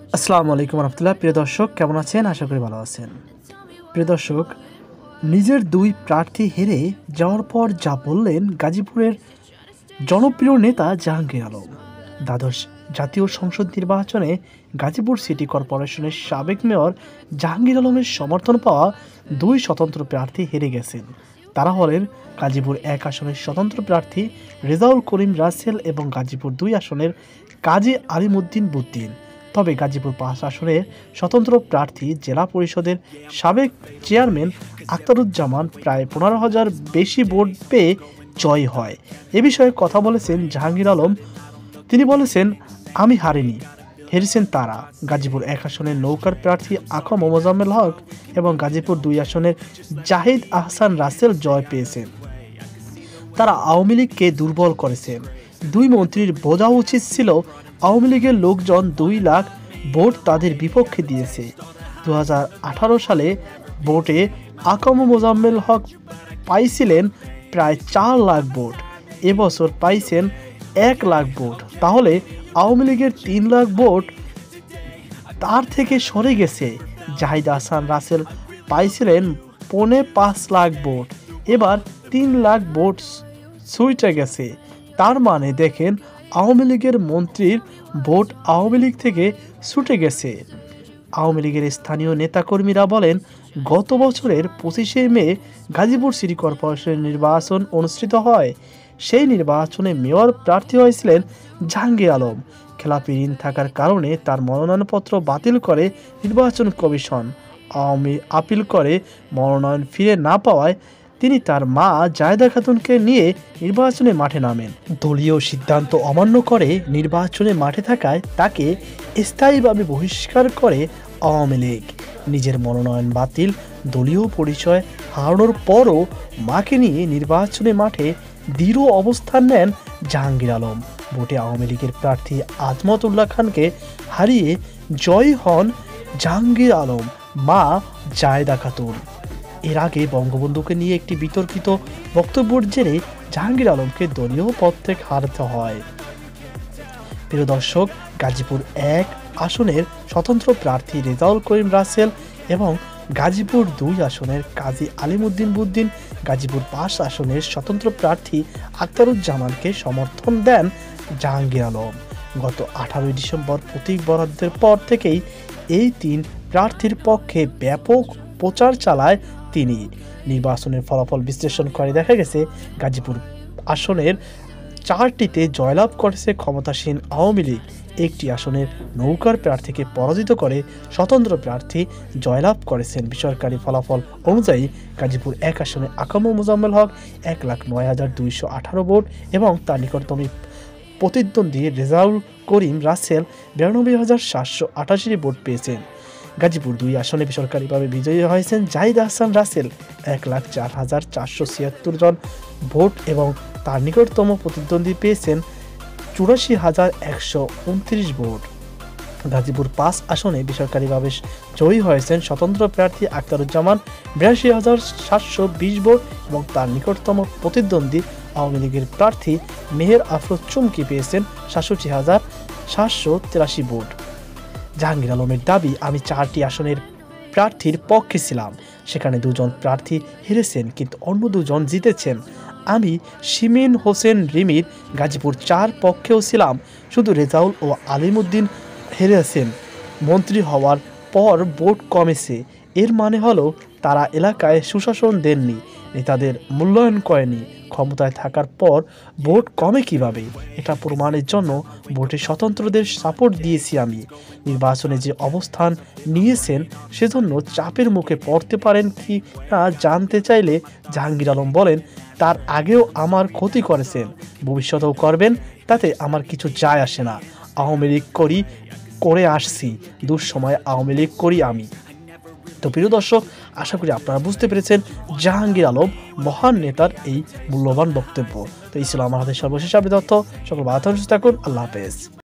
আসসালামু আলাইকুম রহমতুল্লাহ। প্রিয় দর্শক, কেমন আছেন? আশা করি ভালো আছেন। প্রিয় দর্শক, নিজের দুই প্রার্থী হেরে যাওয়ার পর যা বললেন গাজীপুরের জনপ্রিয় নেতা জাহাঙ্গীর আলম। দ্বাদশ জাতীয় সংসদ নির্বাচনে গাজীপুর সিটি কর্পোরেশনের সাবেক মেয়র জাহাঙ্গীর আলমের সমর্থন পাওয়া দুই স্বতন্ত্র প্রার্থী হেরে গেছেন। তারা হলেন গাজীপুর 1 আসনের স্বতন্ত্র প্রার্থী রেজাউল করিম রাসেল এবং গাজীপুর 2 আসনের কাজী আলিমুদ্দিন বুদ্দিন। তবে গাজীপুর 5 আসনের স্বতন্ত্র প্রার্থী জেলা পরিষদের সাবেক চেয়ারম্যান আখতারুজ্জামান প্রায় 15,000 বেশি ভোট পেয়ে জয় হয়। এ বিষয়ে কথা বলেছেন জাহাঙ্গীর আলম। তিনি বলেছেন, আমি হারিনি, হেরেছেন তারা। গাজীপুর 1 আসনের নৌকার প্রার্থী আকম মোজাম্মেল হক এবং গাজীপুর 2 আসনের জাহিদ আহসান রাসেল জয় পেয়েছেন। তারা আওয়ামী লীগকে দুর্বল করেছেন। দুই মন্ত্রীর বোঝা উচিত ছিল আওয়ামী লীগের লোকজন 2 লাখ ভোট তাদের বিপক্ষে দিয়েছে। 2018 সালে ভোটে আকম মোজাম্মেল হক পাইছিলেন প্রায় 4 লাখ ভোট, এবছর পাইছেন 1 লাখ ভোট। তাহলে আওয়ামী লীগের 3 লাখ ভোট তার থেকে সরে গেছে। জাহিদ আহসান রাসেল পাইছিলেন 5.5 লাখ ভোট, এবার 3 লাখ ভোট ছুটে গেছে। তার মানে দেখেন, আওয়ামী লীগের মন্ত্রীর ভোট আওয়ামী লীগ থেকে ছুটে গেছে। আওয়ামী লীগের স্থানীয় নেতাকর্মীরা বলেন, গত বছরের 25শে মে গাজীপুর সিটি কর্পোরেশনের নির্বাচন অনুষ্ঠিত হয়। সেই নির্বাচনে মেয়র প্রার্থী হয়েছিলেন জাহাঙ্গীর আলম। খেলাপি ঋণ থাকার কারণে তার মনোনয়নপত্র বাতিল করে নির্বাচন কমিশন। আওয়ামী আপিল করে মনোনয়ন ফিরে না পাওয়ায় তিনি তার মা জায়েদা খাতুনকে নিয়ে নির্বাচনে মাঠে নামেন। দলীয় সিদ্ধান্ত অমান্য করে নির্বাচনে মাঠে থাকায় তাকে স্থায়ীভাবে বহিষ্কার করে আওয়ামী লীগ। নিজের মনোনয়ন বাতিল, দলীয় পরিচয় হারানোর পরও মাকে নিয়ে নির্বাচনে মাঠে দৃঢ় অবস্থান নেন জাহাঙ্গীর আলম। ভোটে আওয়ামী লীগের প্রার্থী আজমত উল্লাহ খানকে হারিয়ে জয়ী হন জাহাঙ্গীর আলম মা জায়েদা খাতুন। এর আগে বঙ্গবন্ধুকে নিয়ে একটি বিতর্কিত বক্তব্যের জেরে জাহাঙ্গীর আলমকে দলীয় পদ থেকে হারতে হয়। প্রিয় দর্শক, গাজীপুর 1 আসনের স্বতন্ত্র প্রার্থী রেজাউল করিম রাসেল এবং গাজীপুর 2 আসনের কাজী আলিমুদ্দিন বুদ্দিন গাজীপুর 5 আসনের স্বতন্ত্র প্রার্থী আখতারুজ্জামানকে সমর্থন দেন জাহাঙ্গীর আলম। গত 18 ডিসেম্বর প্রতীক বরাদ্দের পর থেকেই এই 3 প্রার্থীর পক্ষে ব্যাপক প্রচার চালায় তিনি। নির্বাচনের ফলাফল বিশ্লেষণ করে দেখা গেছে, গাজীপুর আসনের 4টিতে জয়লাভ করেছে ক্ষমতাসীন আওয়ামী লীগ। 1টি আসনের নৌকার প্রার্থীকে পরাজিত করে স্বতন্ত্র প্রার্থী জয়লাভ করেছেন। বেসরকারি ফলাফল অনুযায়ী গাজীপুর 1 আসনে আকম মোজাম্মেল হক 1,09,218 ভোট এবং তার নিকটতম প্রতিদ্বন্দ্বী রেজাউল করিম রাসেল 92,788 ভোট পেয়েছেন। গাজীপুর 2 আসনে বেসরকারিভাবে বিজয়ী হয়েছেন জাহিদ আহসান রাসেল 1,04,476 জন ভোট এবং তার নিকটতম প্রতিদ্বন্দ্বী পেয়েছেন 84,129 ভোট। গাজীপুর 5 আসনে বেসরকারিভাবে জয়ী হয়েছেন স্বতন্ত্র প্রার্থী আখতারুজ্জামান 82,720 ভোট এবং তার নিকটতম প্রতিদ্বন্দ্বী আওয়ামী লীগের প্রার্থী মেহের আফরোজ চুমকি পেয়েছেন 67,783 ভোট। জাহাঙ্গীর আলমের দাবি, আমি 4টি আসনের প্রার্থীর পক্ষে ছিলাম, সেখানে 2 জন প্রার্থী হেরেছেন কিন্তু অন্য 2 জন জিতেছেন। আমি শিমিন হোসেন রিমির গাজীপুর 4 পক্ষেও ছিলাম, শুধু রেজাউল ও আলিমুদ্দিন হেরেছেন। মন্ত্রী হওয়ার পর ভোট কমেছে, এর মানে হলো তারা এলাকায় সুশাসন দেননি, নেতাদের মূল্যায়ন করেনি। ক্ষমতায় থাকার পর ভোট কমে কিভাবে, এটা প্রমাণের জন্য ভোটে স্বতন্ত্রদের সাপোর্ট দিয়েছি আমি। নির্বাচনে যে অবস্থান নিয়েছেন সেজন্য চাপের মুখে পড়তে পারেন কি না জানতে চাইলে জাহাঙ্গীর আলম বলেন, তার আগেও আমার ক্ষতি করেছেন, ভবিষ্যতেও করবেন, তাতে আমার কিছু যায় আসে না। আওয়ামী লীগ করে আসছি, দুঃসময় আওয়ামী লীগ করি আমি। তো প্রিয় দর্শক, আশা করি আপনারা বুঝতে পেরেছেন জাহাঙ্গীর আলম মহান নেতার এই মূল্যবান বক্তব্য। তো এই ছিল আমার হাতে সর্বশেষ আপডেট তথ্য। সকল ভালো থাকুন, আল্লাহ হাফেজ।